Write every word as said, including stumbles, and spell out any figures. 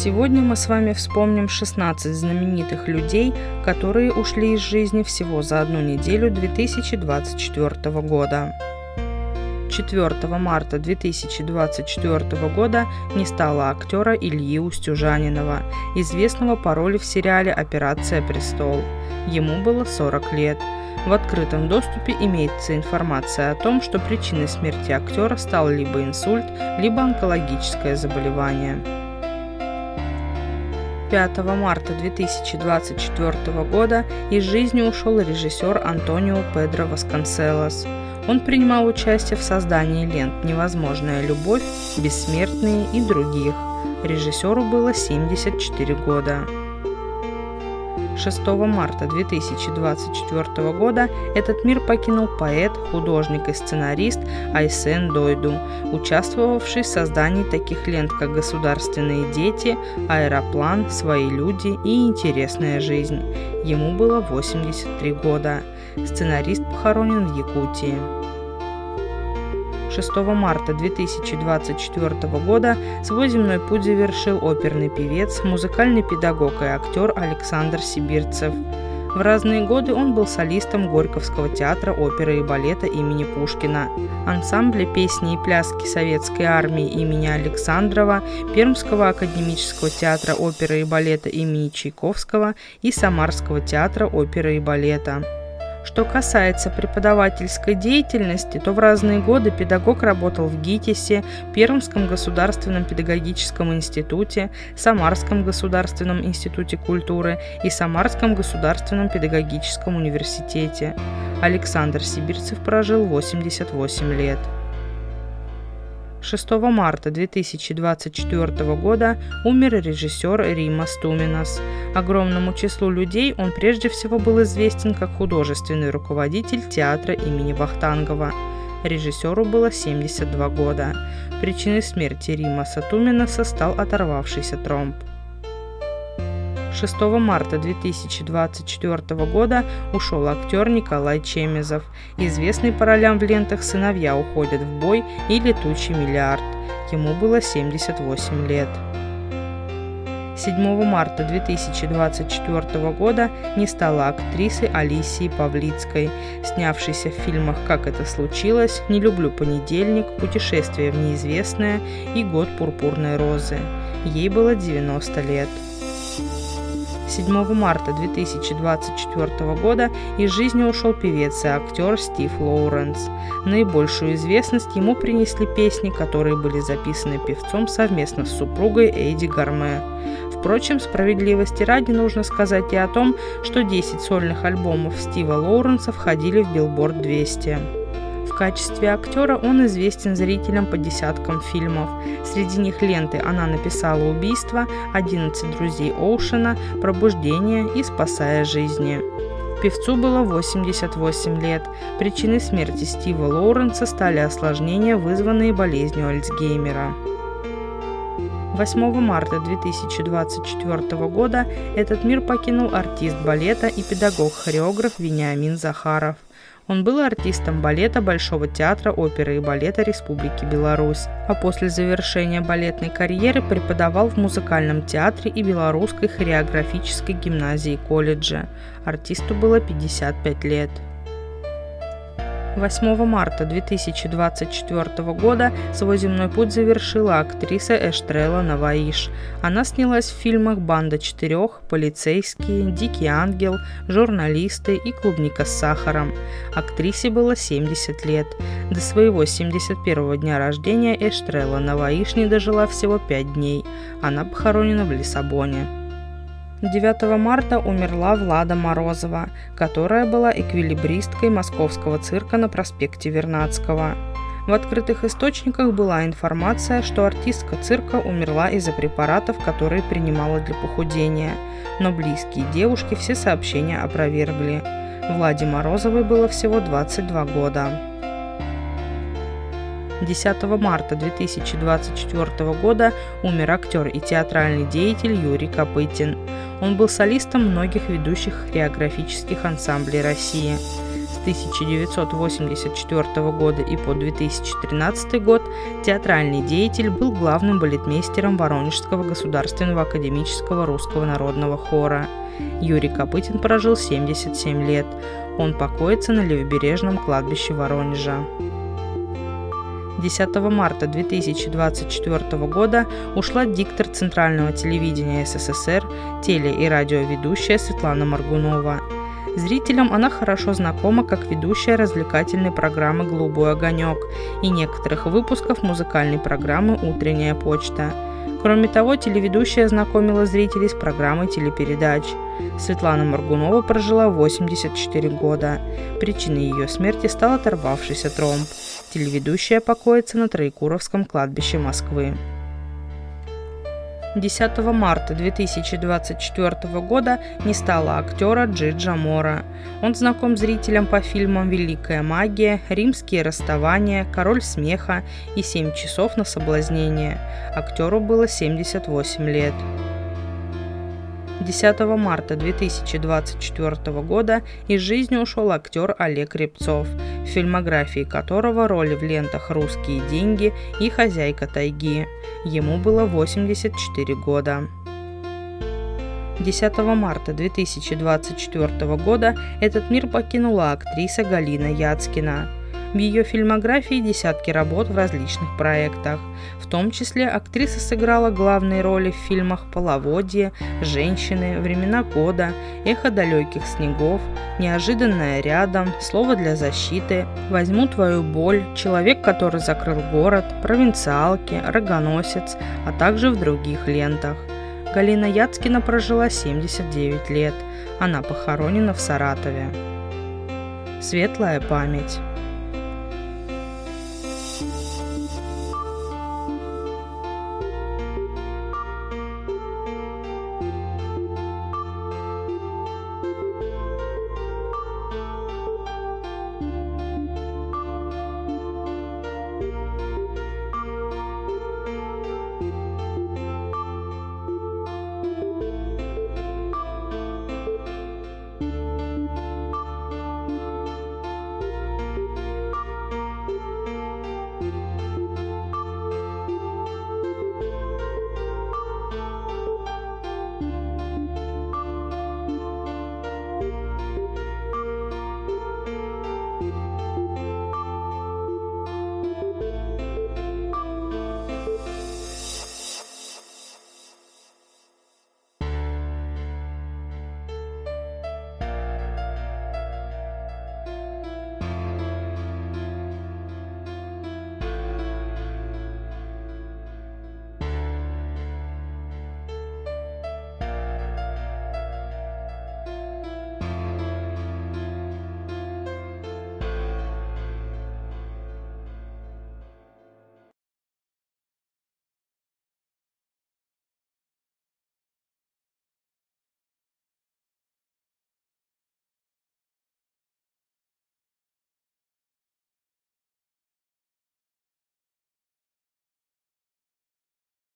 Сегодня мы с вами вспомним шестнадцать знаменитых людей, которые ушли из жизни всего за одну неделю две тысячи двадцать четвёртого года. четвёртого марта две тысячи двадцать четвёртого года не стало актера Ильи Устюжанинова, известного по роли в сериале «Операция Престол». Ему было сорок лет. В открытом доступе имеется информация о том, что причиной смерти актера стал либо инсульт, либо онкологическое заболевание. пятого марта две тысячи двадцать четвёртого года из жизни ушел режиссер Антонио Педро Васконселос. Он принимал участие в создании лент «Невозможная любовь», «Бессмертные» и других. Режиссеру было семьдесят четыре года. шестого марта две тысячи двадцать четвёртого года этот мир покинул поэт, художник и сценарист Айсен Дойду, участвовавший в создании таких лент, как «Государственные дети», «Аэроплан», «Свои люди» и «Интересная жизнь». Ему было восемьдесят три года. Сценарист похоронен в Якутии. шестого марта две тысячи двадцать четвёртого года свой земной путь завершил оперный певец, музыкальный педагог и актер Александр Сибирцев. В разные годы он был солистом Горьковского театра оперы и балета имени Пушкина, ансамбля песни и пляски Советской армии имени Александрова, Пермского академического театра оперы и балета имени Чайковского и Самарского театра оперы и балета. Что касается преподавательской деятельности, то в разные годы педагог работал в ГИТИСе, Пермском государственном педагогическом институте, Самарском государственном институте культуры и Самарском государственном педагогическом университете. Александр Сибирцев прожил восемьдесят восемь лет. шестого марта две тысячи двадцать четвёртого года умер режиссер Римас Туминас. Огромному числу людей он прежде всего был известен как художественный руководитель театра имени Вахтангова. Режиссеру было семьдесят два года. Причиной смерти Римаса Туминаса стал оторвавшийся тромб. шестого марта две тысячи двадцать четвёртого года ушел актер Николай Чемезов, известный по ролям в лентах «Сыновья уходят в бой» и «Летучий миллиард». Ему было семьдесят восемь лет. седьмого марта две тысячи двадцать четвёртого года не стало актрисы Алисии Павлицкой, снявшейся в фильмах «Как это случилось», «Не люблю понедельник», «Путешествие в неизвестное» и «Год пурпурной розы». Ей было девяносто лет. седьмого марта две тысячи двадцать четвёртого года из жизни ушел певец и актер Стив Лоуренс. Наибольшую известность ему принесли песни, которые были записаны певцом совместно с супругой Эйди Гарме. Впрочем, справедливости ради нужно сказать и о том, что десять сольных альбомов Стива Лоуренса входили в Billboard двести. В качестве актера он известен зрителям по десяткам фильмов. Среди них ленты «Она написала убийство», «одиннадцать друзей Оушена», «Пробуждение» и «Спасая жизни». Певцу было восемьдесят восемь лет. Причиной смерти Стива Лоуренса стали осложнения, вызванные болезнью Альцгеймера. восьмого марта две тысячи двадцать четвёртого года этот мир покинул артист балета и педагог-хореограф Вениамин Захаров. Он был артистом балета Большого театра оперы и балета Республики Беларусь, а после завершения балетной карьеры преподавал в музыкальном театре и Белорусской хореографической гимназии колледжа. Артисту было пятьдесят пять лет. восьмого марта две тысячи двадцать четвёртого года свой земной путь завершила актриса Эштрела Наваиш. Она снялась в фильмах «Банда четырех», «Полицейские», «Дикий ангел», «Журналисты» и «Клубника с сахаром». Актрисе было семьдесят лет. До своего семьдесят первого дня рождения Эштрела Наваиш не дожила всего пять дней. Она похоронена в Лиссабоне. девятого марта умерла Влада Морозова, которая была эквилибристкой московского цирка на проспекте Вернадского. В открытых источниках была информация, что артистка цирка умерла из-за препаратов, которые принимала для похудения, но близкие девушки все сообщения опровергли. Владе Морозовой было всего двадцать два года. десятого марта две тысячи двадцать четвёртого года умер актер и театральный деятель Юрий Копытин. Он был солистом многих ведущих хореографических ансамблей России. тысяча девятьсот восемьдесят четвёртого года и по две тысячи тринадцатый год театральный деятель, был главным балетмейстером Воронежского государственного академического русского народного хора. Юрий Копытин прожил семьдесят семь лет. Он покоится на Левобережном кладбище Воронежа. десятого марта две тысячи двадцать четвёртого года ушла диктор Центрального телевидения СССР, теле- и радиоведущая Светлана Моргунова. Зрителям она хорошо знакома как ведущая развлекательной программы «Голубой огонек» и некоторых выпусков музыкальной программы «Утренняя почта». Кроме того, телеведущая знакомила зрителей с программой телепередач. Светлана Моргунова прожила восемьдесят четыре года. Причиной ее смерти стал оторвавшийся тромб. Телеведущая покоится на Троекуровском кладбище Москвы. десятого марта две тысячи двадцать четвёртого года не стало актера Джиджа Мора. Он знаком зрителям по фильмам «Великая магия», «Римские расставания», «Король смеха» и «Семь часов на соблазнение». Актеру было семьдесят восемь лет. десятого марта две тысячи двадцать четвёртого года из жизни ушел актер Олег Рябцов, в фильмографии которого роли в лентах «Русские деньги» и «Хозяйка тайги». Ему было восемьдесят четыре года. десятого марта две тысячи двадцать четвёртого года этот мир покинула актриса Галина Яцкина. В ее фильмографии десятки работ в различных проектах. В том числе актриса сыграла главные роли в фильмах «Половодье», «Женщины», «Времена года», «Эхо далеких снегов», «Неожиданное рядом», «Слово для защиты», «Возьму твою боль», «Человек, который закрыл город», «Провинциалки», «Рогоносец», а также в других лентах. Галина Яцкина прожила семьдесят девять лет. Она похоронена в Саратове. Светлая память.